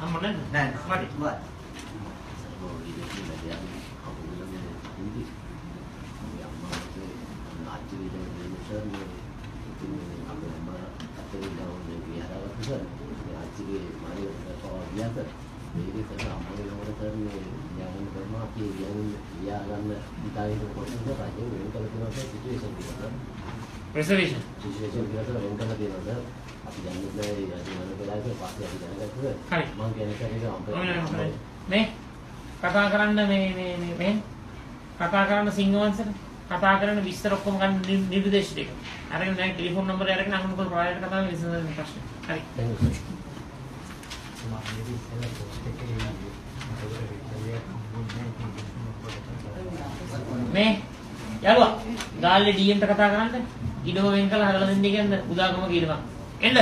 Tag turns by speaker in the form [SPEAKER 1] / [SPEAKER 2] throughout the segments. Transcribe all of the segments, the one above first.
[SPEAKER 1] අම්මනේ
[SPEAKER 2] නෑ
[SPEAKER 1] මඩි
[SPEAKER 2] බයි
[SPEAKER 1] reservation මේ කතා කරන්න මේ කතා කරන්න සිංහවංශට කතා කරන්න විස්තර ඔක්කොම ගන්න නිර්දේශ ටික අරගෙන දැන් ටෙලිෆෝන් නම්බරය අරගෙන අහන්න මොකද ප්‍රොවයිඩර් කතා කරන විසඳන ප්‍රශ්න හරි මේ යාළුවා ගාල්ලේ DM ට කතා කරන්න ඉඩම වෙන් කළා හදලා දෙන්න කියන්නේ උදාගම කීරපන් එන්න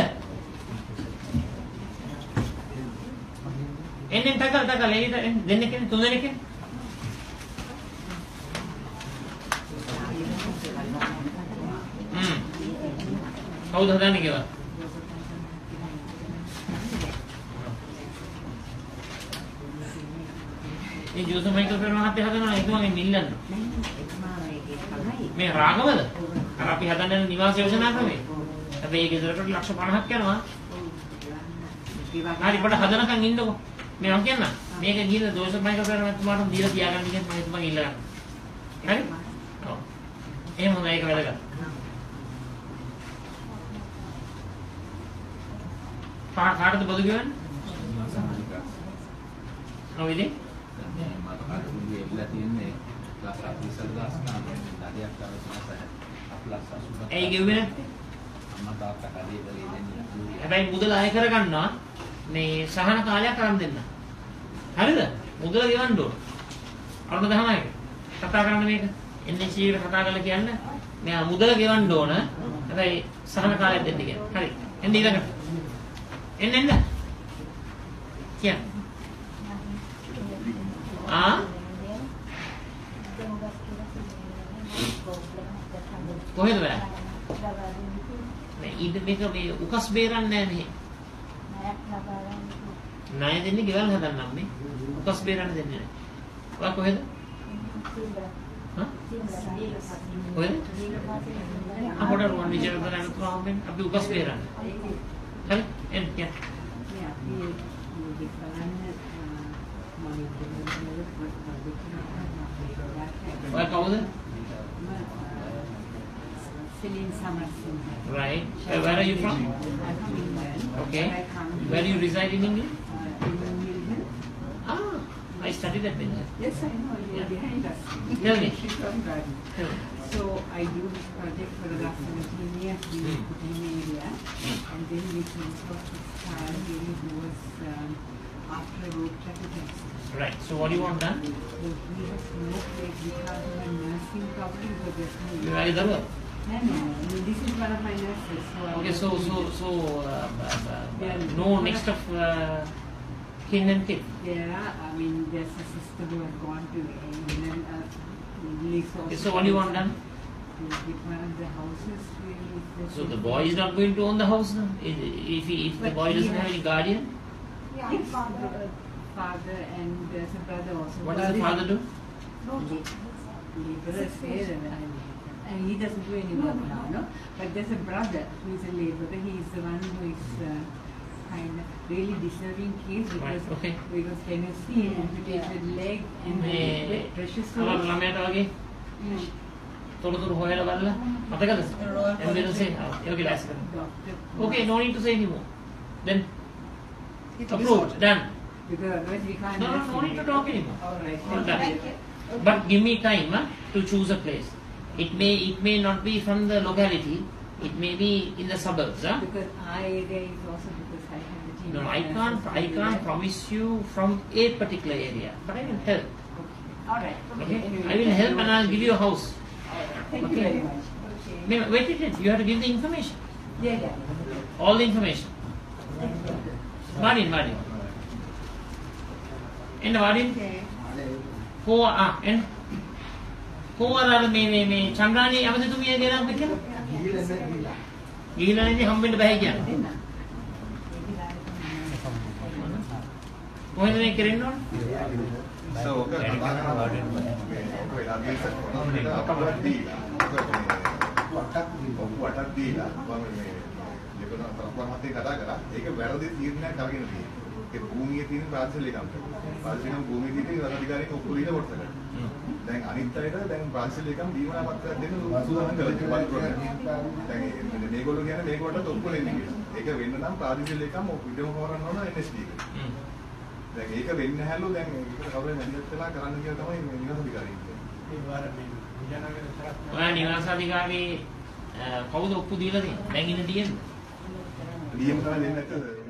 [SPEAKER 1] එන්නේ තකල් එළියට දෙන්න කියන්නේ තුන් දෙනෙක් කියන්නේ කවුද හදන්නේ කියලා මේ ජෝස මයිකල් පෙරණ මහත්තයා හදනවා එතුමාගෙන් ඉල්ලන්න මේ රාගවද අර අපි හදන්න යන නිවාස යෝජනා ක්‍රමේ හැබැයි ඒක ඉදරට ලක්ෂ 50ක් යනවා හරි පොඩ හදනකන් ඉන්නකො මේ මම කියන්න මේක ගිහින් ජෝස මයිකල් පෙරණ මහත්මයාට දීලා තියාගන්න කියන මම එතුමාගෙන් ඉල්ල ගන්න හරි ඔව් එහෙම හොඳයි ඒක වැදගත් කාටද බදු කියන්නේ ඔව් ඉතින් ඒ ගෙව්වේ හැබැයි මුදල අය කරගන්නවා මේ සහන කාලයක් අරන් දෙන්න හරිද මුදල ගෙවන්න ඕන අරුණ 19ක කතා කරන්න මේක එන්නේ සීවර කතා කරලා කියන්න මෙයා මුදල ගෙවන්න ඕන හැබැයි සහන කාලයක් දෙන්න කියන හරි එන්න ඊළඟට එන්න කියන්න කොහෙද බෑ මේ ඉද මේක මේ උකස් බේරන්නේ නැහැ ණය දෙන්නේ ගෙවල් හදන්නම් මේ උකස් බේරන්න දෙන්නේ නැහැ ඔයා කොහෙද කොහෙද අපොඩ රුවන් විජය කරන ක්‍රමෙන් අපි උකස් බේරන්න හරි එන්න කියන්න ඔයා කවුද
[SPEAKER 3] Celine Summerson.
[SPEAKER 1] Right. Where are you from? Okay. Where do you reside in England? I studied at Benjamin.
[SPEAKER 3] Yes, I know. You're behind us.
[SPEAKER 1] Tell me.
[SPEAKER 3] So I do this project for the last 17 years in the Putin area, and then we came to start really was after road traffic accident.
[SPEAKER 1] Right. So what do you want done?
[SPEAKER 3] We have no place. We have a nursing problem, but there's no.
[SPEAKER 1] Where is the work?
[SPEAKER 3] No. This is one of my nurses.
[SPEAKER 1] Okay. No next of kin and kin.
[SPEAKER 3] Yeah, I mean, there's a sister who has gone to England.
[SPEAKER 1] Okay, so what do you want done?
[SPEAKER 3] With one of the houses, really.
[SPEAKER 1] So the boy is not going to own the house now? If the boy doesn't have any guardian?
[SPEAKER 3] Yes, father and there's a brother also.
[SPEAKER 1] What does the father do?
[SPEAKER 3] Labourer, and he doesn't do any work now, no? But there's a brother who is a labourer. He is the one who is kind of really deserving case because Tennessee amputated leg and precious.
[SPEAKER 1] තොරතුරු හොයලා බලලා මතකද? එම්බුලන්ස් එකේ ලෑස්ති කරන්න. Okay, no need to say anymore. Then approved, done.
[SPEAKER 3] Because otherwise we can't.
[SPEAKER 1] No need to talk anymore.
[SPEAKER 3] All right.
[SPEAKER 1] Done. But give me time to choose a place. It may not be from the locality. It may be in the suburbs.
[SPEAKER 3] Because our area is also because I have the team.
[SPEAKER 1] No, I can't promise you from a particular area, but I will help.
[SPEAKER 3] All right.
[SPEAKER 1] Okay. I will help and I'll give you a house.
[SPEAKER 3] Thank you very much.
[SPEAKER 1] Wait. You have to give the information.
[SPEAKER 3] Yeah.
[SPEAKER 1] All the information. Martin. And Martin. Who are මේ චන්ද්‍රානි අවදතුමිය ගෙනාව කියලා? ගිහිලා ඉන්නේ හම්බෙන්න බෑ කියන්නේ. කොහෙන්ද මේ කරෙන්න ඕන?
[SPEAKER 2] වටක් දීලා මම මේ දෙකන තරපමත්තේ කතා කරා. ඒක වැරදි තීරණයක් අරගෙන තියෙනවා. ඒ භූමියේ තියෙන ප්‍රාදේශීය ලේකම්ට. ප්‍රාදේශීය භූමියේ තියෙන අධිකාරියෙක් ඔක්කොම දීලා කොටසකට. දැන් අනිත් අයට දැන් ප්‍රාදේශීය ලේකම් දීමනා පත්‍රයක් දෙන්න සූදානම් කරලා තියෙනවා. දැන් මේගොල්ලෝ කියන්නේ මේකට ඔක්කොම එන්නේ කියලා. ඒක වෙන්න නම් ප්‍රාදේශීය ලේකම් විදම හොරන්න ඕන NSD එක. දැන් ඒක වෙන්නේ නැහැලු දැන් ඒකට කවුරුන් මැදිහත් වෙලා කරන්න කියලා තමයි මේ නිවාස අධිකාරිය කියන්නේ. ඒ වාර මේ විජයනගර තරක්
[SPEAKER 1] ඔයා නිවාස අධිකාරී කවුද ඔප්පු දීලා තියෙන්නේ? දැන් ඉන්න DM?
[SPEAKER 2] DM තමයි දෙන්නේ නැත්නම්